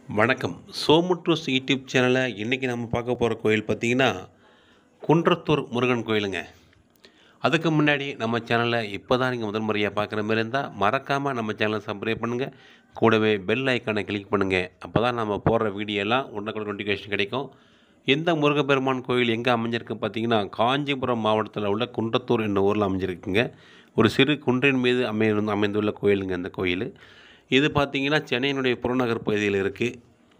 வணக்கம். சோமுற்றூஸ் யூடியூப் சேனலில் இன்றைக்கி நம்ம பார்க்க போகிற கோயில் பார்த்திங்கன்னா குன்றத்தூர் முருகன் கோயிலுங்க. அதுக்கு முன்னாடி நம்ம சேனலில் இப்போ தான் நீங்கள் முதல் முறையாக பார்க்குற மாதிரி இருந்தால் மறக்காமல் நம்ம சேனலை சப்ஸ்கிரைப் பண்ணுங்கள். கூடவே பெல் ஐக்கானை கிளிக் பண்ணுங்கள். அப்போ தான் நம்ம போடுற வீடியோலாம் உடனுக்குடன் நோட்டிஃபிகேஷன் கிடைக்கும். இந்த முருகப்பெருமான் கோயில் எங்கே அமைஞ்சிருக்கு பார்த்திங்கன்னா காஞ்சிபுரம் மாவட்டத்தில் உள்ள குன்றத்தூர் என்ற ஊரில் அமைஞ்சிருக்குங்க. ஒரு சிறு குன்றின் மீது அமைந்துள்ள கோயிலுங்க இந்த கோயில். இது பார்த்திங்கன்னா சென்னையினுடைய புறநகர் பகுதியில் இருக்குது.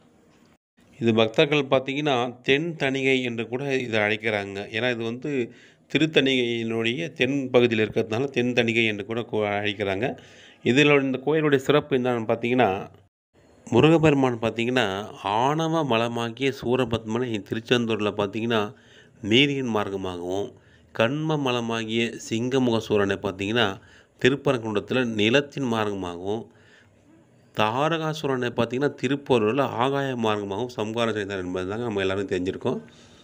இது பக்தர்கள் பார்த்திங்கன்னா தென் தணிகை என்று கூட இதை அழைக்கிறாங்க. ஏன்னா இது வந்து திருத்தணிகையினுடைய தென் பகுதியில் இருக்கிறதுனால தென் தணிகை என்று கூட அழைக்கிறாங்க. இதில் இந்த கோயிலுடைய சிறப்பு என்னன்னு பார்த்திங்கன்னா, முருகப்பெருமான் பார்த்திங்கன்னா ஆணவ மலமாகிய சூரபத்மனை திருச்செந்தூரில் பார்த்திங்கன்னா நீரின் மார்க்கமாகவும், கண்ம மலமாகிய சிங்கமுக சூரனை பார்த்திங்கன்னா திருப்பரங்குன்றத்தில் நிலத்தின் மார்க்கமாகவும், தாரகாசுரனை பார்த்திங்கன்னா திருப்பூரில் ஆகாய மார்க்கமாகவும் சம்ஹாரம் செய்தார் என்பது தாங்க நம்ம எல்லோரும் தெரிஞ்சிருக்கோம்.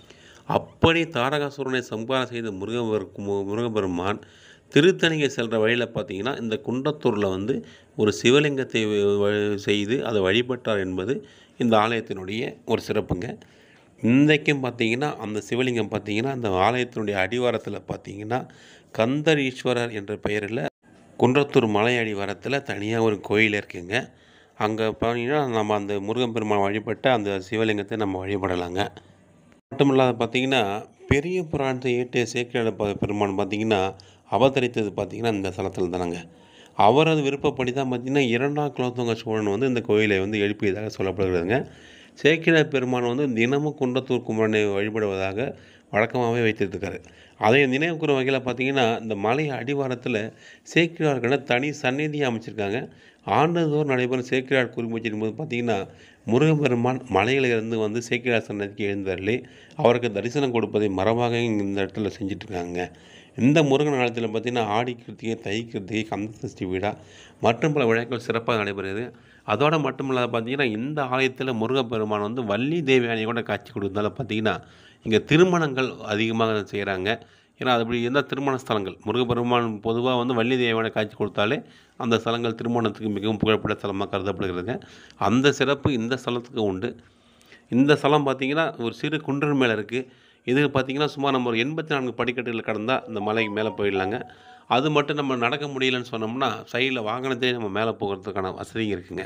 அப்படி தாரகாசுரனை சம்ஹாரம் செய்த முருகப்பெருமான் திருத்தணிகை செல்கிற வழியில் பார்த்திங்கன்னா இந்த குன்றத்தூரில் வந்து ஒரு சிவலிங்கத்தை செய்து அதை வழிபட்டார் என்பது இந்த ஆலயத்தினுடைய ஒரு சிறப்புங்க. இன்றைக்கும் பார்த்திங்கன்னா அந்த சிவலிங்கம் பார்த்திங்கன்னா அந்த ஆலயத்தினுடைய அடிவாரத்தில் பார்த்திங்கன்னா கந்தர் ஈஸ்வரர் என்ற பெயரில் குன்றத்தூர் மலை அடிவாரத்தில் தனியாக ஒரு கோயில் இருக்குங்க. அங்கே பார்த்தீங்கன்னா நம்ம அந்த முருகன் பெருமான் வழிபட்ட அந்த சிவலிங்கத்தை நம்ம வழிபடலாங்க. மட்டும் இல்லாத பார்த்திங்கன்னா பெரிய புராணத்தை இயற்றிய சேக்கிழார் பெருமான் பார்த்திங்கன்னா அவதரித்தது பார்த்திங்கன்னா இந்த ஸ்தலத்தில் தானங்க. அவரது விருப்பப்படி தான் பார்த்திங்கன்னா 2ஆம் குலோத்துங்க சோழன் வந்து இந்த கோயிலை வந்து எழுப்பியதாக சொல்லப்படுகிறதுங்க. சேக்கிழார் பெருமான் வந்து தினமும் குன்றத்தூர் குமரனை வழிபடுவதாக வழக்கமாகவே வைத்திருக்காரு. அதை நினைவுக்கூற வகையில் பார்த்திங்கன்னா இந்த மலை அடிவாரத்தில் சேக்கிழார்களை தனி சந்நிதியை அமைச்சிருக்காங்க. ஆண்டுதோறும் நடைபெறும் சேக்கிழார் குறிமூச்சின் போது பார்த்திங்கன்னா முருகப்பெருமான் மலையிலிருந்து வந்து சேக்கிழார் சன்னதிக்கு எழுந்தருளி அவருக்கு தரிசனம் கொடுப்பதை மரபாக இந்த இடத்துல செஞ்சிட்ருக்காங்க. இந்த முருகன் காலத்தில் பார்த்திங்கன்னா ஆடி கிருத்திகை, தை கிருத்திகை, கந்த சஷ்டி விழா மற்றும் பல விழாக்கள் சிறப்பாக நடைபெறுது. அதோடு மட்டும் இல்லாத பார்த்திங்கன்னா இந்த ஆலயத்தில் முருகப்பெருமான் வந்து வள்ளி தேவியானை கூட காட்சி கொடுத்ததால் பார்த்திங்கன்னா இங்கே திருமணங்கள் அதிகமாக செய்கிறாங்க. ஏன்னா அப்படி எந்த திருமண ஸ்தலங்கள் முருகப்பெருமான் பொதுவாக வந்து வள்ளி தேவியான காட்சி கொடுத்தாலே அந்த ஸ்தலங்கள் திருமணத்துக்கு மிகவும் புகழ்பெற்ற ஸ்தலமாக கருதப்படுகிறதுங்க. அந்த சிறப்பு இந்த ஸ்தலத்துக்கு உண்டு. இந்த ஸ்தலம் பார்த்திங்கன்னா ஒரு சிறு குன்றின் மேலே இருக்குது. இது பார்த்திங்கன்னா சுமார் நம்ம ஒரு 84 படிக்கட்டுகள் கடந்தால் இந்த மலைக்கு மேலே போயிடலாங்க. அது மட்டும் நம்ம நடக்க முடியலன்னு சொன்னோம்னா சைடில் வாகனத்தையே நம்ம மேலே போகிறதுக்கான வசதி இருக்குங்க.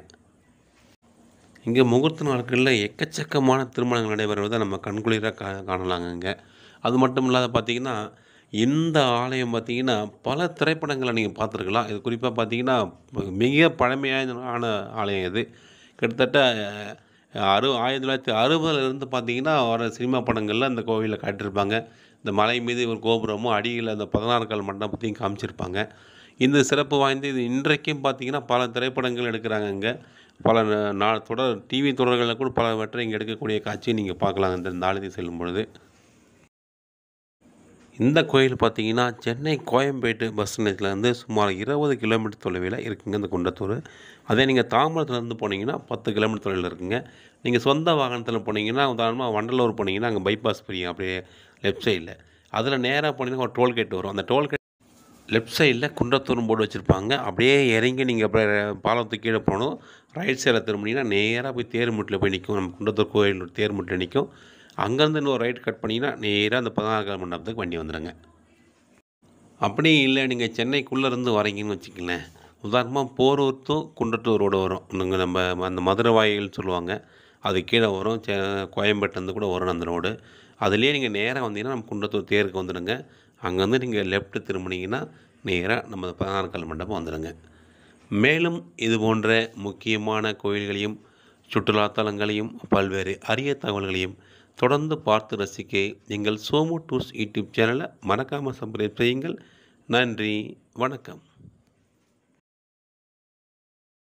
இங்கே முகூர்த்த நாட்களில் எக்கச்சக்கமான திருமணங்கள் நடைபெறுவதை நம்ம கண்குளிராக காணலாங்க இங்கே. அது மட்டும் இல்லாத பார்த்திங்கன்னா இந்த ஆலயம் பார்த்திங்கன்னா பல திரைப்படங்களை நீங்கள் பார்த்துருக்கலாம். இது குறிப்பாக பார்த்திங்கன்னா மிக பழமையான ஆலயம் இது. கிட்டத்தட்ட 1960 பார்த்திங்கன்னா வர சினிமா படங்களில் இந்த கோவிலில் காட்டியிருப்பாங்க. இந்த மலை மீது ஒரு கோபுரமும் அடியில் அந்த 16 கால் மண்டபத்தையும் காமிச்சிருப்பாங்க. இந்த சிறப்பு வாய்ந்த இது இன்றைக்கும் பார்த்திங்கன்னா பல திரைப்படங்கள் எடுக்கிறாங்க இங்கே. பல தொடர் டிவி தொடர்களில் கூட பலவற்றை இங்கே எடுக்கக்கூடிய காட்சியை நீங்கள் பார்க்கலாம் இந்த ஆலயத்துக்கு செல்லும் பொழுது. இந்த கோயில் பார்த்திங்கன்னா சென்னை கோயம்பேட்டு பஸ் நிலையத்துலேருந்து சுமார் 20 கிலோமீட்டர் தொலைவில் இருக்குங்க இந்த குன்றத்தூர். அதே நீங்கள் தாம்பரத்துலேருந்து போனீங்கன்னா 10 கிலோமீட்டர் தொலைவில் இருக்குங்க. நீங்கள் சொந்த வாகனத்தில் போனீங்கன்னா உதாரணமாக வண்டலூர் போனீங்கன்னா அங்கே பைபாஸ் பிரியும் அப்படியே லெஃப்ட் சைடில். அதில் நேராக போனீங்கன்னா ஒரு டோல்கேட் வரும். அந்த டோல்கேட் லெஃப்ட் சைடில் குன்றத்தூர்னு போர்டு வச்சுருப்பாங்க. அப்படியே இறங்கி நீங்கள் அப்படியே பாலத்துக்கு கீழே போகணும். ரைட் சைடில் திரும்பினீங்கன்னா நேராக போய் தேர்முட்டில் போய் நிற்கும். நம்ம குன்றத்தூர் கோயில் தேர்முட்டில் நிற்கும். அங்கேருந்து இன்னொரு ரைட் கட் பண்ணிங்கன்னா நேராக அந்த 16 கால் மண்டபத்துக்கு வண்டி வந்துடுங்க. அப்படி இல்லை நீங்கள் சென்னைக்குள்ளேருந்து வரீங்கன்னு வச்சுக்கங்களேன். உதாரணமாக போரூர் டு குன்றத்தூர் ரோடு வரும். நீங்கள் நம்ம அந்த மதுரை வாயில்னு சொல்லுவாங்க. அது கீழே வரும். கோயம்பேட்டிலேருந்து கூட வரும் அந்த ரோடு. அதுலேயே நீங்கள் நேராக வந்தீங்கன்னா நம்ம குன்றத்தூர் தேருக்கு வந்துடுங்க. அங்கேருந்து நீங்கள் லெஃப்ட்டு திரும்பினீங்கன்னா நேராக நம்ம 16 கால் மண்டபம் வந்துடுங்க. மேலும் இது போன்ற முக்கியமான கோயில்களையும் சுற்றுலாத்தலங்களையும் பல்வேறு அரிய தகவல்களையும் தொடர்ந்து பார்த்து ரசிக்க எங்கள் சோமுற்றூஸ் யூடியூப் சேனலை மறக்காமல் சப்ஸ்கிரைப் செய்யுங்கள். நன்றி, வணக்கம்.